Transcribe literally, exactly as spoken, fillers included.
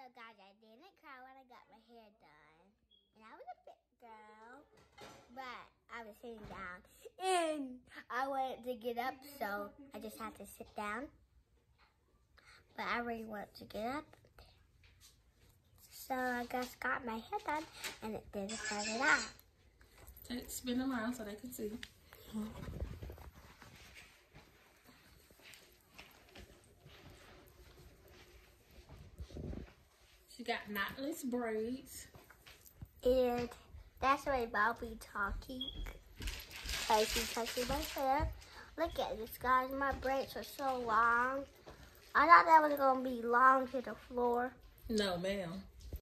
So guys, I didn't cry when I got my hair done. And I was a big girl, but I was sitting down. And I wanted to get up, so I just had to sit down. But I really wanted to get up. So I just got my hair done, and it didn't cut it off. Take, spin around so they can see. Mm-hmm. She got knotless braids. And that's why I'll be talking. As she's touching my hair. Look at this, guys. My braids are so long. I thought that was going to be long to the floor. No, ma'am.